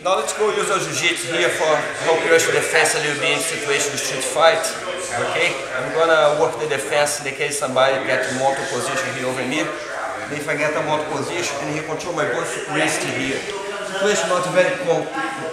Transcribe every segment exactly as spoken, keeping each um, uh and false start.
Now let's go use our jiu-jitsu here for help crush the defense a little bit in situation of street fight. Okay, I'm gonna work the defense in the case somebody get a mortal position here over me. If I get a mortal position and he control my both wrist here. Situation not very common.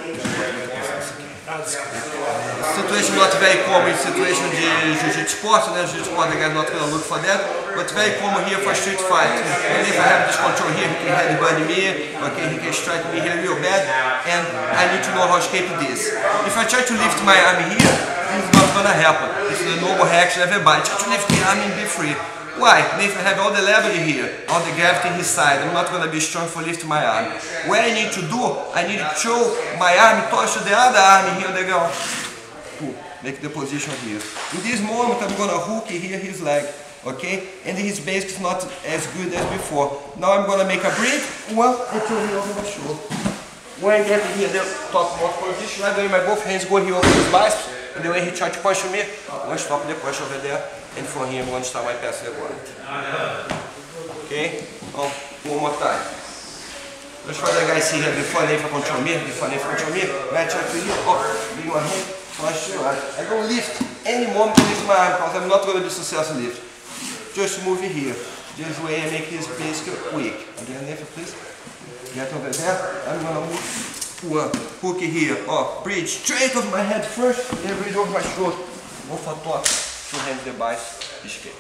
Situation not very common in situation de jiu-jitsu sport, né? Jiu-jitsu sport, the guy not gonna look for that, but very common here for street fight. And if I have this control here, he can headbutt me, okay, he can strike me here real bad, and I need to know how to escape this. If I try to lift my arm here, this is not gonna happen. It's the normal reaction of everybody. Try to lift the arm and be free. Why? If I have all the leverage here, all the gravity his side, I'm not going to be strong for lifting my arm. What I need to do, I need to throw my arm touch the other arm here on the ground. Make the position here. In this moment, I'm going to hook here his leg, okay? And his base is not as good as before. Now I'm going to make a break, one, and throw here over my shoulder. When I get here the top most position, I'm doing my both hands go here over his biceps, and the way he try to punch me, I'm going to stop the push over there. And from here I'm going to start my passive guard. Okay? Now, one more time. Let's try the guy see here before they control me, before they control me. Right try to here, up, bring my hand, flash your arm. I don't lift any moment to lift my arm because I'm not going to be successful lift. Just move it here. This way I make his base quick. Again, lift please. Get over there. I'm going to move one. Hook it here, up, bridge straight over my head first, then bridge over my shoulder. Go for top. Two hands the biceps, escape.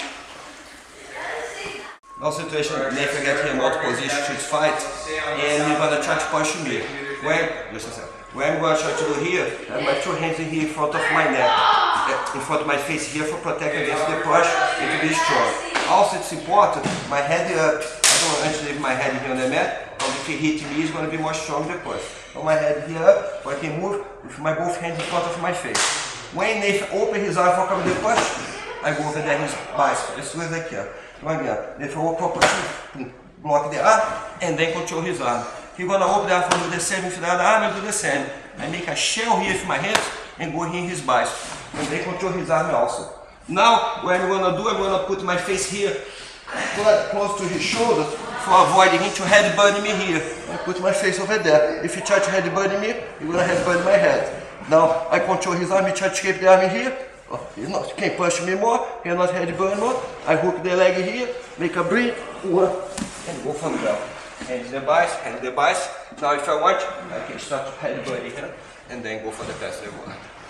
Now situation, if I get here multiple position to fight, and you're gonna try to push me. When, just a second. What I'm gonna try to do here, I have my two hands in here in front of my neck, in front of my face here for protect against the push and to be strong. Also it's important, my head up, I don't want to leave my head here on the mat, because if he hit me, it's gonna be more strong the push. So my head here up, so I can move with my both hands in front of my face. When Nathan open his arm for cover the push, I go over there his bicep as soon as I can. So again, Nathan open push, block the arm, and then control his arm. He's gonna open the arm for do the same with the other arm and do the same. I make a shell here with my hands and go here in his bicep. And then control his arm also. Now, what I'm gonna do, I'm gonna put my face here, close to his shoulder, for avoiding him to headbutt me here. I put my face over there. If he try to headbutt me, he's gonna headbutt my head. Now I control his arm, he try to escape the arm here. Oh, he not, can't push me more, he cannot headbutt more. I hook the leg here, make a break, one, and go from there. Hands the bicep, hands the bicep. Now if I want, I can start to headbutt here, and then go for the passive one.